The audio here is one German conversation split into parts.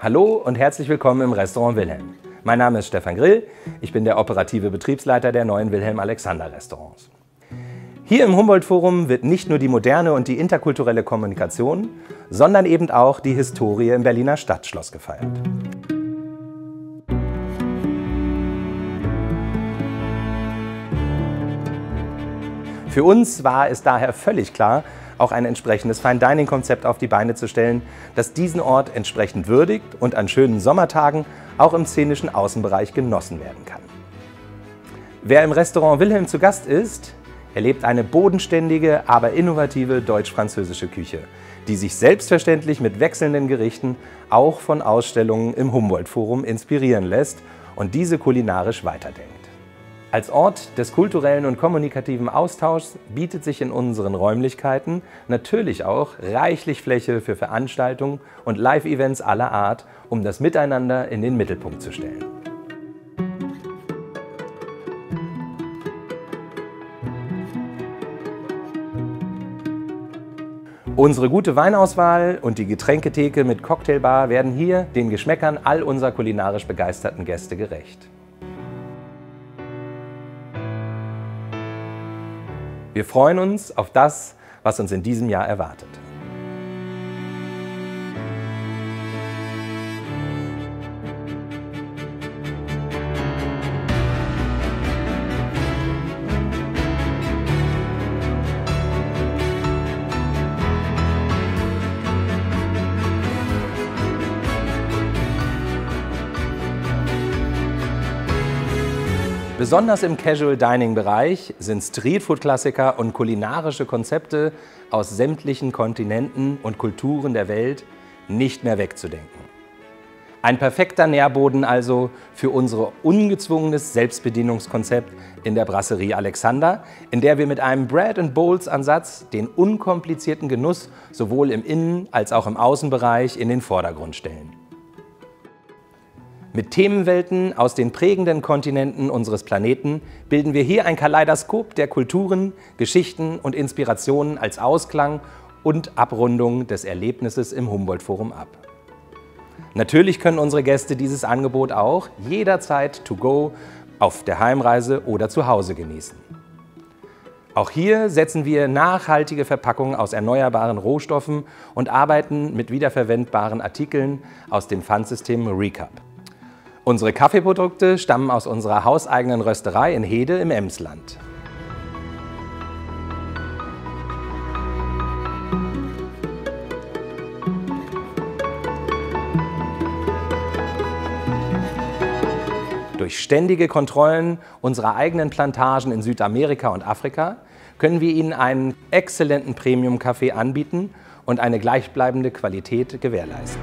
Hallo und herzlich willkommen im Restaurant Wilhelm. Mein Name ist Stefan Grill, ich bin der operative Betriebsleiter der neuen Wilhelm-Alexander-Restaurants. Hier im Humboldt-Forum wird nicht nur die moderne und die interkulturelle Kommunikation, sondern eben auch die Historie im Berliner Stadtschloss gefeiert. Für uns war es daher völlig klar, auch ein entsprechendes Fine-Dining-Konzept auf die Beine zu stellen, das diesen Ort entsprechend würdigt und an schönen Sommertagen auch im szenischen Außenbereich genossen werden kann. Wer im Restaurant Wilhelm zu Gast ist, erlebt eine bodenständige, aber innovative deutsch-französische Küche, die sich selbstverständlich mit wechselnden Gerichten auch von Ausstellungen im Humboldt-Forum inspirieren lässt und diese kulinarisch weiterdenkt. Als Ort des kulturellen und kommunikativen Austauschs bietet sich in unseren Räumlichkeiten natürlich auch reichlich Fläche für Veranstaltungen und Live-Events aller Art, um das Miteinander in den Mittelpunkt zu stellen. Unsere gute Weinauswahl und die Getränketheke mit Cocktailbar werden hier den Geschmäckern all unserer kulinarisch begeisterten Gäste gerecht. Wir freuen uns auf das, was uns in diesem Jahr erwartet. Besonders im Casual-Dining-Bereich sind Streetfood-Klassiker und kulinarische Konzepte aus sämtlichen Kontinenten und Kulturen der Welt nicht mehr wegzudenken. Ein perfekter Nährboden also für unser ungezwungenes Selbstbedienungskonzept in der Brasserie Alexander, in der wir mit einem Bread-and-Bowls-Ansatz den unkomplizierten Genuss sowohl im Innen- als auch im Außenbereich in den Vordergrund stellen. Mit Themenwelten aus den prägenden Kontinenten unseres Planeten bilden wir hier ein Kaleidoskop der Kulturen, Geschichten und Inspirationen als Ausklang und Abrundung des Erlebnisses im Humboldt-Forum ab. Natürlich können unsere Gäste dieses Angebot auch jederzeit to go, auf der Heimreise oder zu Hause genießen. Auch hier setzen wir nachhaltige Verpackungen aus erneuerbaren Rohstoffen und arbeiten mit wiederverwendbaren Artikeln aus dem Pfandsystem Recap. Unsere Kaffeeprodukte stammen aus unserer hauseigenen Rösterei in Hede im Emsland. Durch ständige Kontrollen unserer eigenen Plantagen in Südamerika und Afrika können wir Ihnen einen exzellenten Premium-Kaffee anbieten und eine gleichbleibende Qualität gewährleisten.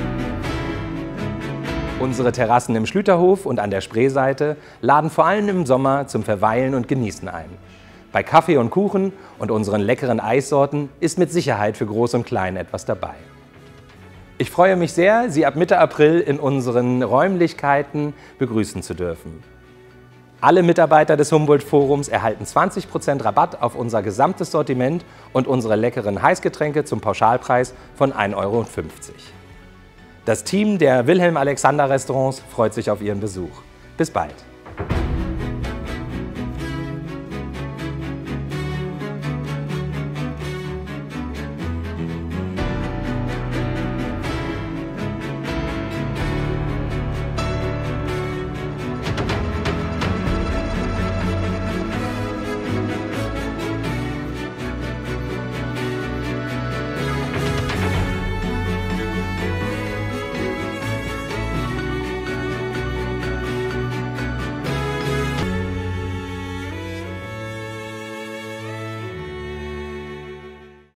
Unsere Terrassen im Schlüterhof und an der Spreeseite laden vor allem im Sommer zum Verweilen und Genießen ein. Bei Kaffee und Kuchen und unseren leckeren Eissorten ist mit Sicherheit für Groß und Klein etwas dabei. Ich freue mich sehr, Sie ab Mitte April in unseren Räumlichkeiten begrüßen zu dürfen. Alle Mitarbeiter des Humboldt-Forums erhalten 20% Rabatt auf unser gesamtes Sortiment und unsere leckeren Heißgetränke zum Pauschalpreis von 1,50 €. Das Team der Wilhelm-Alexander-Restaurants freut sich auf Ihren Besuch. Bis bald!